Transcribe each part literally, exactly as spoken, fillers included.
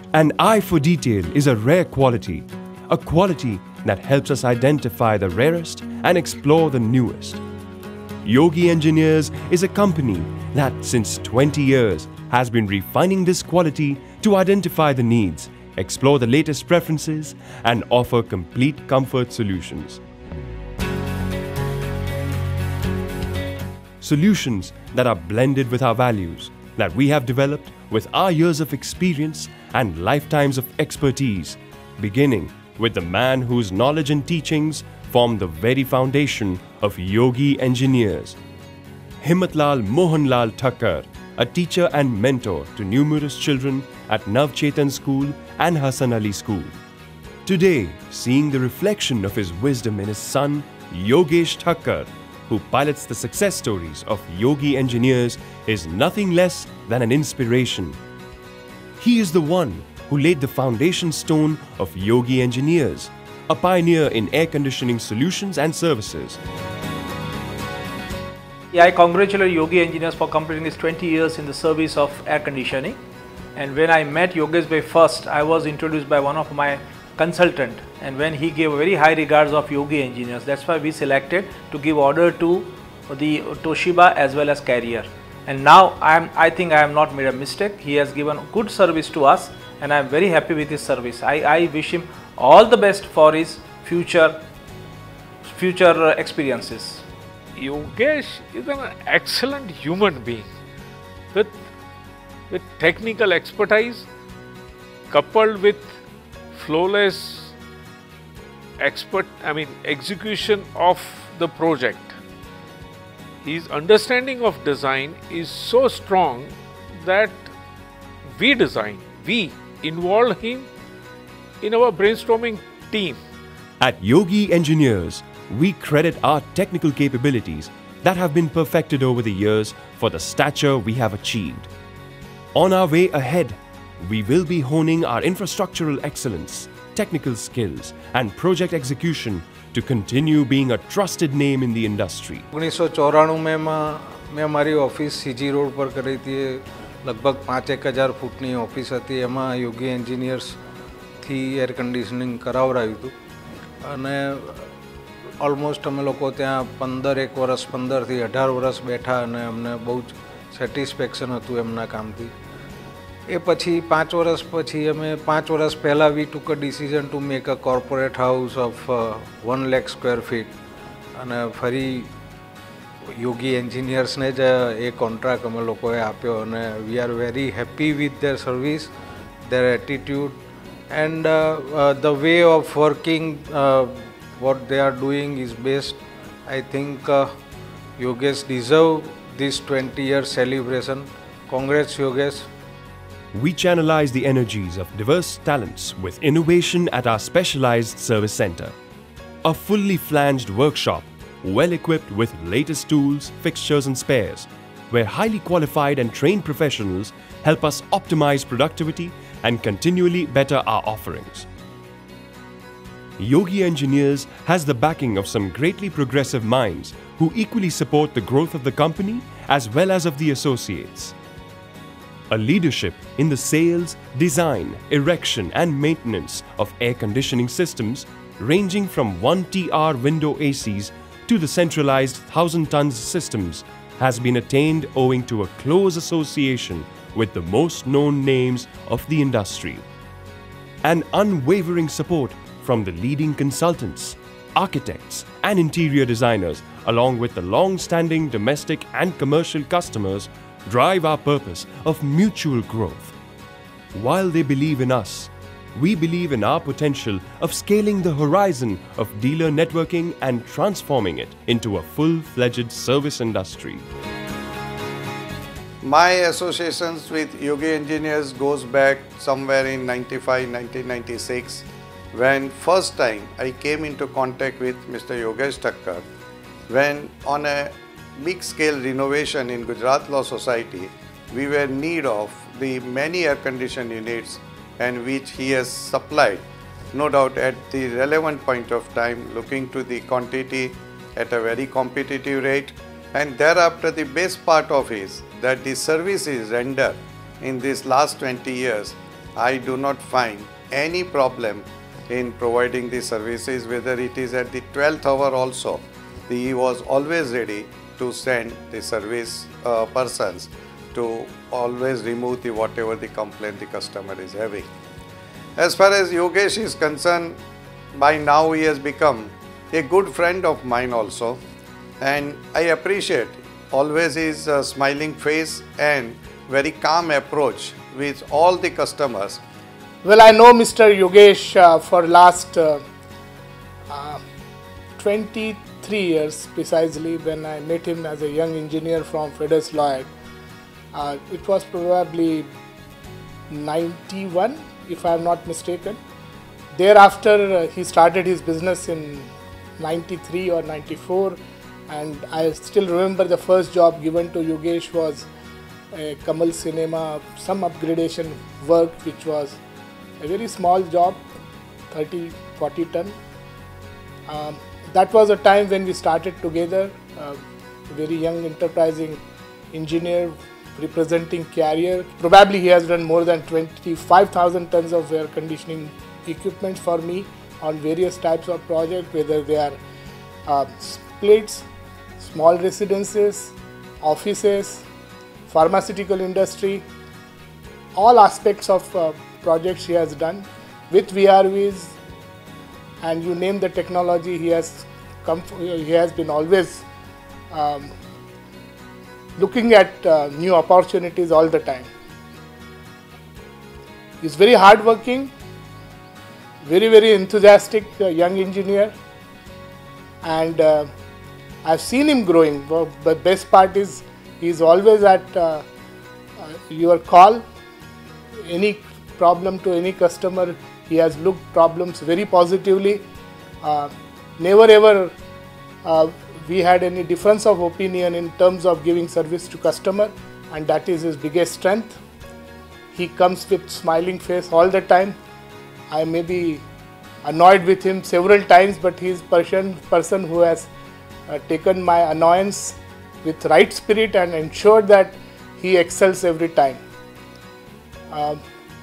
An eye for detail is a rare quality, a quality that helps us identify the rarest and explore the newest. Yogi Engineers is a company that since twenty years has been refining this quality to identify the needs, explore the latest preferences, and offer complete comfort solutions. Solutions that are blended with our values, that we have developed with our years of experience and lifetimes of expertise, beginning with the man whose knowledge and teachings form the very foundation of Yogi Engineers. Himmatlal Mohanlal Thakkar, a teacher and mentor to numerous children at Navchetan School and Hassan Ali School. Today, seeing the reflection of his wisdom in his son, Yogesh Thakkar, who pilots the success stories of Yogi Engineers, is nothing less than an inspiration. He is the one who laid the foundation stone of Yogi Engineers, a pioneer in air conditioning solutions and services. Yeah, I congratulate Yogi Engineers for completing his twenty years in the service of air conditioning. And when I met Yogesh Bhai first, I was introduced by one of my consultant, and when he gave very high regards of Yogi Engineers, that's why we selected to give order to the Toshiba as well as Carrier. And now I am, I think I have not made a mistake. He has given good service to us, and I am very happy with his service. I, I wish him all the best for his future future experiences. Yogesh is an excellent human being with with technical expertise coupled with flawless expert I mean execution of the project. His understanding of design is so strong that we design, we involve him in our brainstorming team. At Yogi Engineers, we credit our technical capabilities that have been perfected over the years for the stature we have achieved. On our way ahead, we will be honing our infrastructural excellence, technical skills, and project execution to continue being a trusted name in the industry. उन्नीस सौ चौरानवे में मैं हमारी office CG road पर કરી હતી લગભગ પાંચ એક હજાર ફૂટની ઓફિસ હતી એમાં યોગી એન્જિનિયર્સથી એર કન્ડિશનિંગ કરાવરાયું હતું અને ઓલમોસ્ટ અમે લોકો ત્યાં પંદર એક વર્ષ પંદરથી અઢાર વર્ષ બેઠા અને અમને બહુ જ સેટિસ્ફેક્શન હતું એમના કામથી. એ પછી પાંચ વર્ષ પછી અમે પાંચ વર્ષ પહેલાં we took a decision to make a corporate house of one lakh square feet અને ફરી યોગી એન્જિનિયર્સને જ એ કોન્ટ્રાક્ટ અમે લોકોએ આપ્યો અને we are very happy with their service, their attitude and the way of working what they are doing is best. I think uh, Yogesh deserve this twenty year celebration. Congrats Yogesh. We channelize the energies of diverse talents with innovation at our specialized service center. A fully flanged workshop, well equipped with latest tools, fixtures and spares, where highly qualified and trained professionals help us optimize productivity and continually better our offerings. Yogi Engineers has the backing of some greatly progressive minds who equally support the growth of the company as well as of the associates. A leadership in the sales, design, erection and maintenance of air conditioning systems ranging from one T R window A Cs to the centralized one thousand tons systems has been attained owing to a close association with the most known names of the industry. An unwavering support from the leading consultants, architects and interior designers, along with the long-standing domestic and commercial customers, drive our purpose of mutual growth. While they believe in us, we believe in our potential of scaling the horizon of dealer networking and transforming it into a full-fledged service industry. My associations with Yogi Engineers goes back somewhere in ninety-five, nineteen ninety-six. When first time I came into contact with Mister Yogesh Thakkar, when on a big scale renovation in Gujarat Law Society, we were in need of the many air conditioned units and which he has supplied, no doubt at the relevant point of time, looking to the quantity at a very competitive rate. And thereafter the best part of is that the services rendered in these last twenty years I do not find any problem in providing the services, whether it is at the twelfth hour also. He was always ready to send the service uh, persons to always remove the whatever the complaint the customer is having. As far as Yogesh is concerned, by now he has become a good friend of mine also, and I appreciate always his uh, smiling face and very calm approach with all the customers. Well, I know Mister Yogesh uh, for last uh, uh, twenty-three years precisely. When I met him as a young engineer from Fedus Lloyd, uh, it was probably ninety-one, if I am not mistaken. Thereafter, uh, he started his business in ninety-three or ninety-four, and I still remember the first job given to Yogesh was a Kamal Cinema, some upgradation work, which was a very small job, thirty, forty ton. Um, that was a time when we started together, uh, a very young enterprising engineer representing Carrier. Probably he has done more than twenty-five thousand tons of air conditioning equipment for me on various types of projects, whether they are uh, splits, small residences, offices, pharmaceutical industry, all aspects of uh, projects he has done with V R Vs, and you name the technology, he has come. He has been always um, looking at uh, new opportunities all the time. He's very hardworking, very very enthusiastic uh, young engineer, and uh, I've seen him growing. The best part is he's always at uh, uh, your call. Any problem to any customer, he has looked problems very positively. Uh, never ever uh, we had any difference of opinion in terms of giving service to customer, and that is his biggest strength. He comes with smiling face all the time. I may be annoyed with him several times, but he is person person who has uh, taken my annoyance with right spirit and ensured that he excels every time. Um,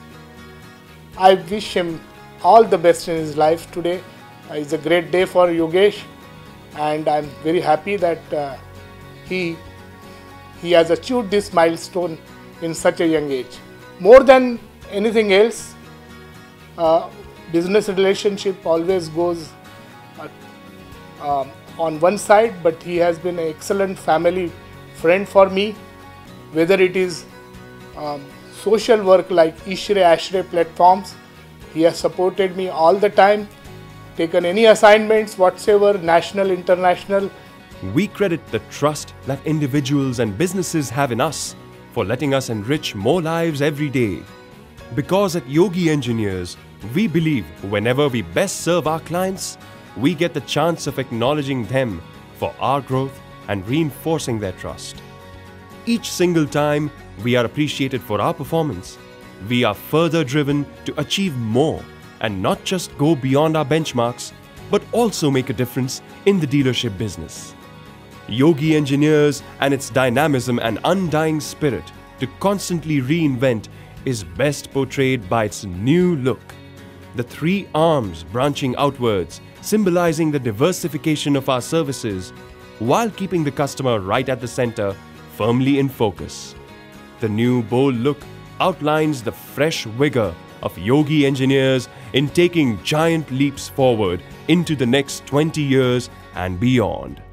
I wish him all the best in his life today. Uh, it's a great day for Yogesh, and I'm very happy that uh, he he has achieved this milestone in such a young age. More than anything else, uh, business relationship always goes uh, um, on one side, but he has been an excellent family friend for me, whether it is um, social work like Ishre Ashre platforms. He has supported me all the time, taken any assignments whatsoever, national, international. We credit the trust that individuals and businesses have in us for letting us enrich more lives every day. Because at Yogi Engineers, we believe whenever we best serve our clients, we get the chance of acknowledging them for our growth and reinforcing their trust. Each single time we are appreciated for our performance, we are further driven to achieve more and not just go beyond our benchmarks, but also make a difference in the dealership business. Yogi Engineers and its dynamism and undying spirit to constantly reinvent is best portrayed by its new look. The three arms branching outwards, symbolizing the diversification of our services, while keeping the customer right at the center, firmly in focus. The new bold look outlines the fresh vigor of Yogi Engineers in taking giant leaps forward into the next twenty years and beyond.